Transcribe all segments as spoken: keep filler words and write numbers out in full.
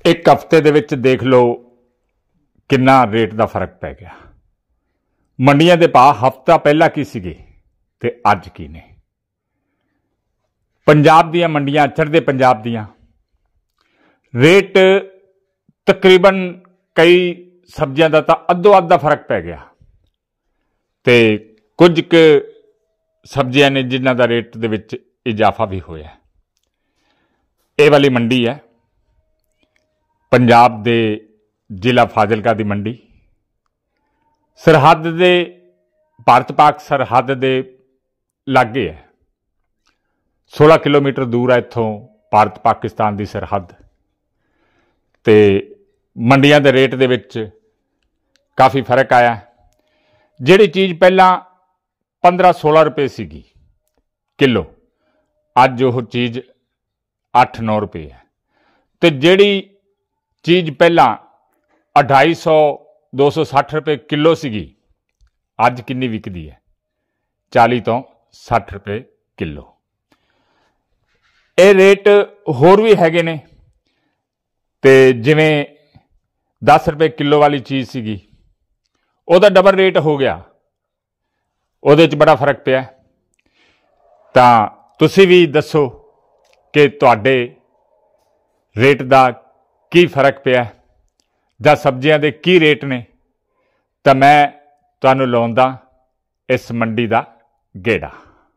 एक हफ्ते दे विच देख लो किन्ना रेट का फर्क पै गया। मंडियां दे भाव हफ्ता पहला की सीगे ते अज की ने। पंजाब दियां मंडियां, चढ़दे पंजाब दियां रेट तकरीबन कई सब्जियां का तो अद्धो अद्ध दा फर्क पै गया ते कुछ क सब्जियां ने जिन्हां दा रेट दे विच इजाफा भी होया। ये वाली मंडी है पंजाब दे जिला फाजिलका दी मंडी, सरहद दे भारत पाक सरहद दे लागे है। सोलह किलोमीटर दूर है इत्थों भारत पाकिस्तान की सरहद। ते मंडियां दे रेट दे विच काफ़ी फर्क आया। जिहड़ी चीज़ पहला पंद्रह सोलह रुपए सीगी किलो, अज वो चीज़ अठ नौ रुपए है। तो जिहड़ी चीज़ पहला अढ़ाई सौ दो सौ सठ रुपए किलो सीगी, अज किन्नी विकदी है? चाली तो सठ रुपए किलो। ये रेट होर भी हैगे ने। ते जिवें दस रुपए किलो वाली चीज़ सीगी उहदा डबल रेट हो गया, उहदे च बड़ा फर्क पिया। तां तुसीं भी दसो कि तुहाडे रेट का की फर्क पिया जां सब्जियां दे की रेट ने। तो मैं तुहानूं लाउंदा इस मंडी का गेड़ा।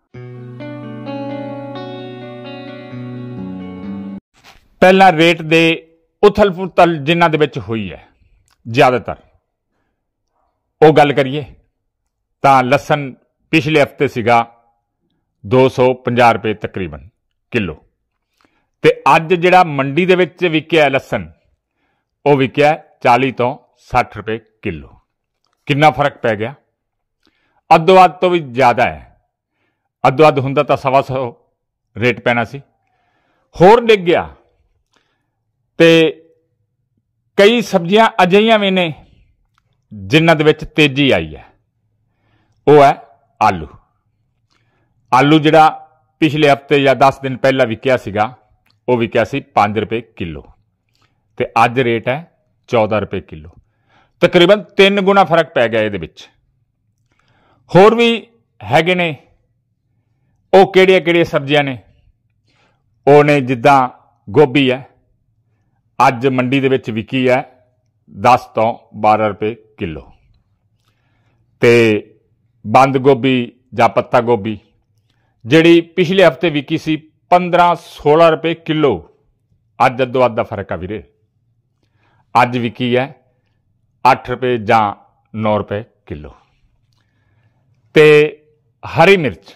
पहला रेट दे उथल पुथल जिन्हां दे विच होई है ज़्यादातर वो गल करिए तां लसन पिछले हफ्ते सीगा दो सौ पचास रुपए तकरीबन किलो। ते अज जिहड़ा मंडी दे विच विकिया लसन वो विकिया चाली तो सठ रुपए किलो। कितना फर्क पै गया? अद्धो अध तो भी ज़्यादा है। अद्धो अध हुंदा तां सवा सौ रेट पैना सी, होर डिग गया। ते कई सब्जियां अजिहियां भी ने जिन्हां दे विच तेजी आई है। वो है आलू। आलू जिहड़ा पिछले हफ्ते या दस दिन पहला विकिया सीगा वो विकिया सी पाँच रुपए किलो ते अज रेट है चौदह रुपए किलो। तकरीबन तीन गुना फर्क पै गया। ये होर भी हैगे ने। वो किहड़ियां किहड़ियां सब्जियां ने? वो ने जिद्दां गोभी है, अज मंडी दे विच विकी है दस तो बारह रुपए किलो। ते बंद गोभी जां पत्ता गोभी जिहड़ी पिछले हफ्ते विकी सी पंद्रह सोलह रुपए किलो, अज अद्धो अद्ध दा फर्क आ वीरे। अज विकी है अठ रुपए जां नौ रुपए किलो। ते हरी मिर्च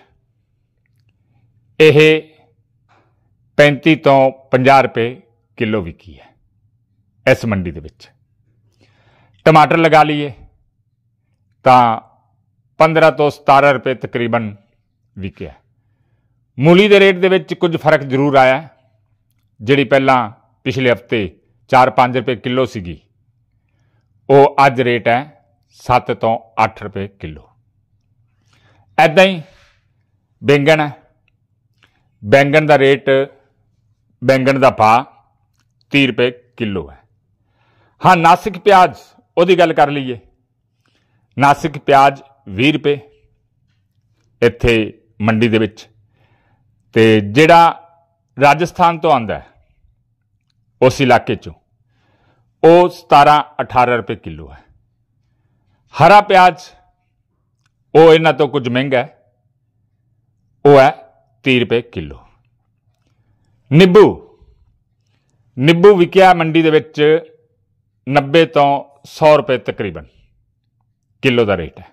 यह पैंती तो पचास रुपए किलो विकी है इस मंडी दे विच। टमाटर लगा लीए तां पंद्रह तो सतारह रुपए तकरीबन विकिया। मूली के रेट के कुछ फर्क जरूर आया। जिहड़ी पहला पिछले हफ्ते चार पाँच रुपए किलो सीगी वो अज रेट है सत्त तो अठ रुपए किलो। ऐदां ही बैंगन है। बैंगन का रेट, बैंगन का भाव तीह रुपए किलो है। हाँ, नासिक प्याज उहदी गल कर लीए। नासिक प्याज भी रुपए इत्थे मंडी दे विच। ते जिहड़ा राजस्थान तो आंदा है उस इलाके चों वो सतारह अठारह रुपए किलो है। हरा प्याज वो इन्हां तो कुछ महंगा है, वो है तीह रुपए किलो। निब्बू निब्बू विकिया मंडी दे विच नब्बे तो सौ रुपए तकरीबन किलो का रेट है।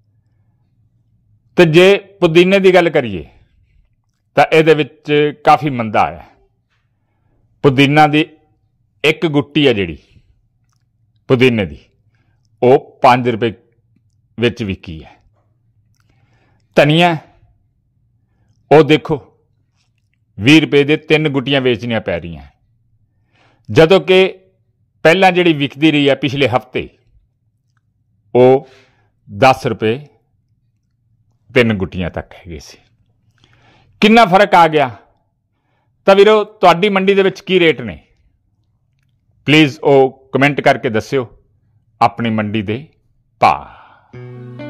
तो जे पुदीने की गल करिए तो ये काफ़ी मंदा आया। पुदीना की एक गुट्टी है जिहड़ी पुदीने की वो पाँच रुपए विच विकी है। धनिया वो देखो भी रुपए दे तीन गुट्टियां बेचनियां पै रही हैं, जदों कि पहला जिहड़ी विकदी रही है पिछले हफ्ते वो दस रुपए तीन गुट्टियां तक है सी। कितना फर्क आ गया? तो वीरो तुहाडी मंडी दे विच की रेट ने? ਪਲੀਜ਼ ਉਹ ਕਮੈਂਟ ਕਰਕੇ ਦੱਸਿਓ ਆਪਣੀ ਮੰਡੀ ਦੇ ਭਾਅ।